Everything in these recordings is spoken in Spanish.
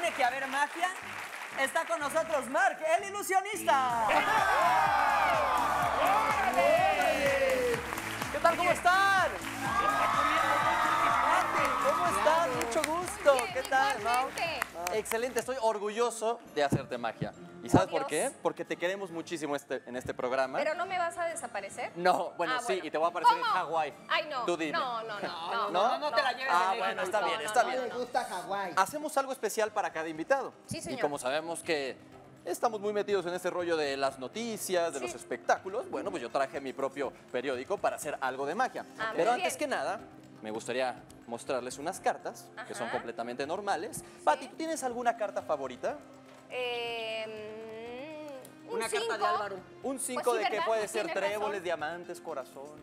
tiene que haber magia, está con nosotros Mark, el ilusionista. ¡Órale! ¿Qué tal? ¿Cómo están? ¿Cómo están? Mucho gusto. Bien, ¿Qué tal, Mau? igualmente. Excelente, estoy orgulloso de hacerte magia. ¿Y sabes por qué? Dios. Porque te queremos muchísimo en este programa. ¿Pero no me vas a desaparecer? No, bueno, sí, bueno. y te voy a aparecer ¿Cómo? en Hawái. Ay, no. Tú dime. No ¿No? te la lleves Ah, de bueno, lejos. está No, bien, no, está no, bien. no. Me gusta Hawái. Hacemos algo especial para cada invitado. Sí, señor. Y como sabemos que estamos muy metidos en este rollo de las noticias, de Sí. los espectáculos, bueno, pues yo traje mi propio periódico para hacer algo de magia. Ah, muy Pero antes bien. que nada, me gustaría mostrarles unas cartas que son Ajá. completamente normales. Pati, ¿tú tienes alguna carta favorita? Un Una carta de cinco. Álvaro. Un 5 Pues sí, de que ¿verdad? puede ser Tienes tréboles, razón. diamantes, corazón.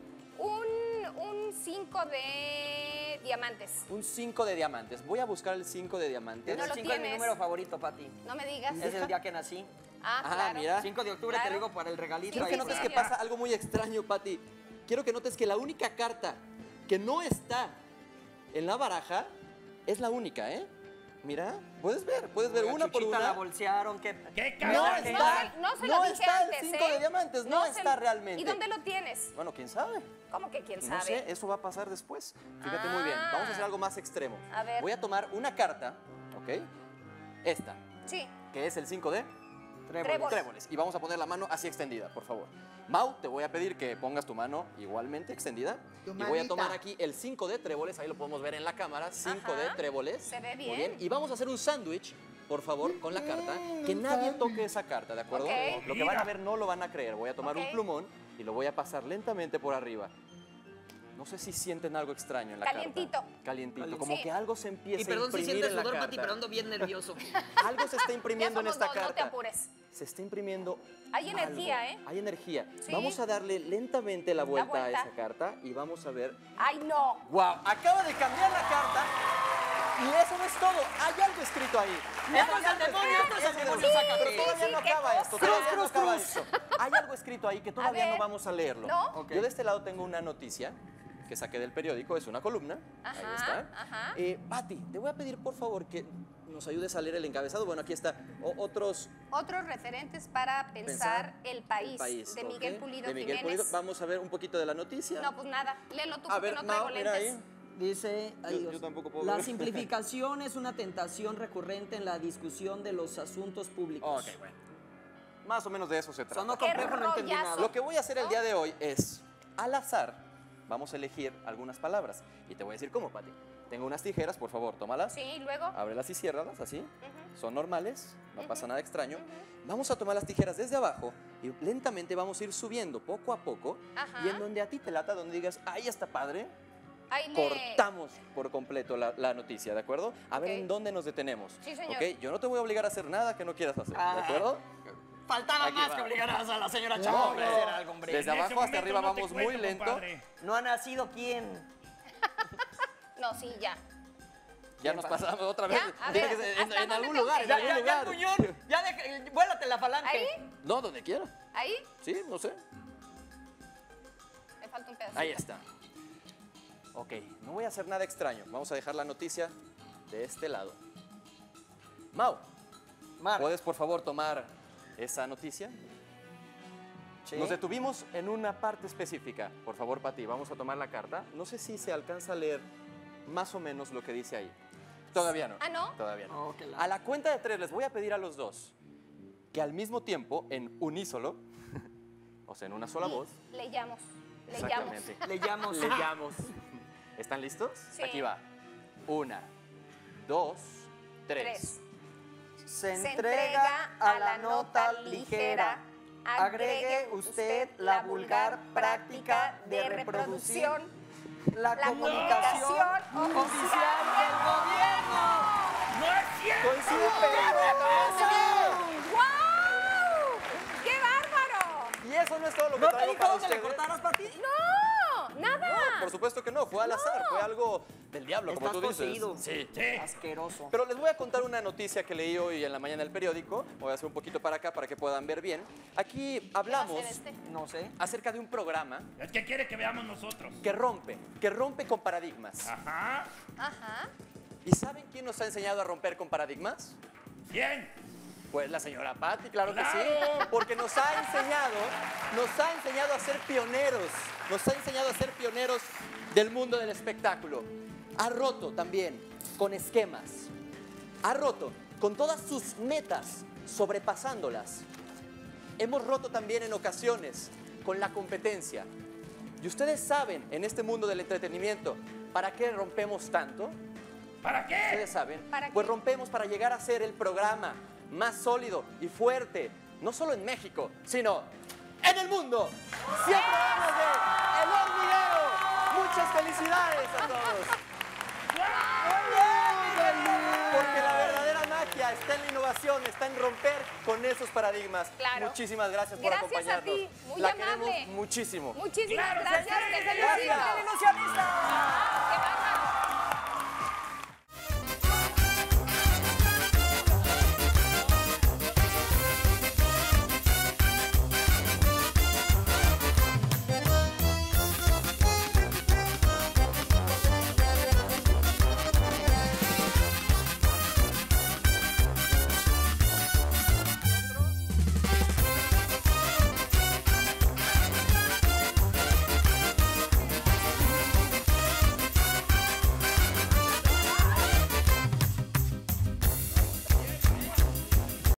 Un 5 de diamantes. Un 5 de diamantes. Voy a buscar el 5 de diamantes. No El lo 5 es mi tienes. número favorito, Pati. No me digas. Es el día que nací. Ah, Ah, claro. mira. 5 de octubre, te Claro. digo, para el regalito. Quiero ahí que Sí, notes está. que señor. pasa algo muy extraño, Pati. Quiero que notes que la única carta que no está en la baraja es la única, ¿eh? Mira, puedes ver A una por Chuchita la una. bolsearon. ¿Qué No cara? está, No se no lo dije está antes, el 5 ¿eh? de diamantes, no se está lo- realmente. ¿Y dónde lo tienes? Bueno, quién sabe. ¿Cómo que quién No sabe? sé, eso va a pasar después. Fíjate muy bien. Vamos a hacer algo más extremo. A ver. Voy a tomar una carta, ¿ok? Esta, Sí. que es el 5 de Trébol. tréboles. Y vamos a poner la mano así extendida, por favor. Mau, te voy a pedir que pongas tu mano igualmente extendida. Tu Y voy a manita. tomar aquí el 5 de tréboles, ahí lo podemos ver en la cámara, 5 de Ajá. tréboles. Se ve Muy bien. Y vamos a hacer un sándwich, por favor, con la carta. Que nadie toque esa carta, ¿de acuerdo? Ok. Lo que van a ver no lo van a creer. Voy a tomar Ok. un plumón y lo voy a pasar lentamente por arriba. No sé si sienten algo extraño en la Calientito. carta. Calientito. Como Sí. que algo se empieza Y perdón a si imprimir sientes en la sudor, carta. Pati, pero ando bien nervioso. Algo se está imprimiendo en somos esta dos, carta. no te apures. Se está imprimiendo. Hay energía, algo. ¿eh? Hay energía. Sí. Vamos a darle lentamente la vuelta a vuelta. esa carta y vamos a ver. ¡Ay, no! ¡Wow! Acaba de cambiar la carta. Y eso no es todo. Hay algo escrito ahí. ¡Esto es el demonio! ¡Esto es el demonio! ¡Sácate! Pero todavía sí, no qué acaba esto. cosa. Todavía no acaba esto. Hay algo escrito ahí que todavía ver. no vamos a leerlo. ¿No? Ok. Yo de este lado tengo una noticia que saqué del periódico. Es una columna. Ahí Ajá, está. ajá. Pati, te voy a pedir por favor que nos ayudes a leer el encabezado. Bueno, aquí está. Otros Otros referentes para pensar el país, de Miguel ¿ok? Pulido De Miguel Jiménez. Pulido. Vamos a ver un poquito de la noticia. No, pues nada, léelo tú A porque ver, no traigo Mau, mira lentes. ahí. Dice, ay, Yo Dios, tampoco puedo la ver. simplificación es una tentación recurrente en la discusión de los asuntos públicos. Ok, bueno. Más o menos de eso se trata. Sonó Qué complejo, no entendí rollazo. nada. Lo que voy a hacer el día de hoy es, al azar, vamos a elegir algunas palabras. Y te voy a decir cómo, Pati. Tengo unas tijeras, por favor, tómalas. Sí, luego. Ábrelas y ciérralas, así. Son normales, no pasa nada extraño. Vamos a tomar las tijeras desde abajo y lentamente vamos a ir subiendo poco a poco. Ajá. Y en donde a ti te lata, donde digas, ahí está padre, Ahí le... cortamos por completo la noticia, ¿de acuerdo? A ver Ok. en dónde nos detenemos. Sí, señor. ¿Ok? Yo no te voy a obligar a hacer nada que no quieras hacer, ¿de acuerdo? Faltaba Aquí más va. que obligaras a la señora No, Chavo hombre. a hacer algo, hombre. Desde abajo hasta arriba vamos muy lento. ¿No ha nacido quién? No, sí, ya. Ya nos pasamos otra vez. Ya, a Tiene ver, que ser en ¿hasta dónde algún tengo lugar, que en ir? algún Ya, lugar. Muñón, ya vuélate la falange. ¿Ahí? No, donde quiera. ¿Ahí? Sí, no sé. Me falta un pedacito. Ahí está. Ok, no voy a hacer nada extraño. Vamos a dejar la noticia de este lado. Mau, Mar, ¿puedes por favor tomar esa noticia? sí. Nos detuvimos en una parte específica. Por favor, Pati, vamos a tomar la carta. No sé si se alcanza a leer más o menos lo que dice ahí. Todavía no. ¿Ah, no? Todavía no. Oh, qué la- A la cuenta de 3 les voy a pedir a los dos que al mismo tiempo, en unísono, o sea, en una sola voz, Leyamos. exactamente, Le llamo. leyamos. ¿Están listos? Sí. Aquí va. 1, 2, 3. Tres. Se entrega a la nota ligera. Agregue usted la vulgar práctica de reproducción. La comunicación oficial del gobierno. ¡No es cierto! Con su ¡Guau! ¡Qué bárbaro! Y eso no es todo lo que ¿No te traigo dijo para dónde le ustedes. cortaras, Pati? ¡No! ¡Nada! No, por supuesto que no, fue al azar, fue algo del diablo, como Estás tú dices. poseído. Sí. Asqueroso. Pero les voy a contar una noticia que leí hoy en la mañana del periódico. Voy a hacer un poquito para acá para que puedan ver bien. Aquí ¿Qué va a hablamos hacer este? No sé. acerca de un programa Es que quiere que veamos nosotros. que rompe con paradigmas. Ajá. Ajá. ¿Y saben quién nos ha enseñado a romper con paradigmas? ¿Quién? Pues la señora Patti, claro que sí, ¡Claro! porque nos ha enseñado a ser pioneros, nos ha enseñado a ser pioneros del mundo del espectáculo. Ha roto también con esquemas, ha roto con todas sus metas, sobrepasándolas. Hemos roto también en ocasiones con la competencia. Y ustedes saben, en este mundo del entretenimiento, ¿para qué rompemos tanto? ¿Para qué? Ustedes saben, ¿Para pues qué? rompemos para llegar a ser el programa más sólido y fuerte, no solo en México, sino en el mundo. 100 programas de El Hormiguero. Muchas felicidades a todos. Porque la verdadera magia está en la innovación, está en romper con esos paradigmas. Claro. Muchísimas gracias por Gracias a acompañarnos. ti, muy la amable. queremos muchísimo. Muchísimas ¡Claro que gracias. sí! ¡Te felicito! Gracias. ¡Ilusionista! ¡Qué bárbaro!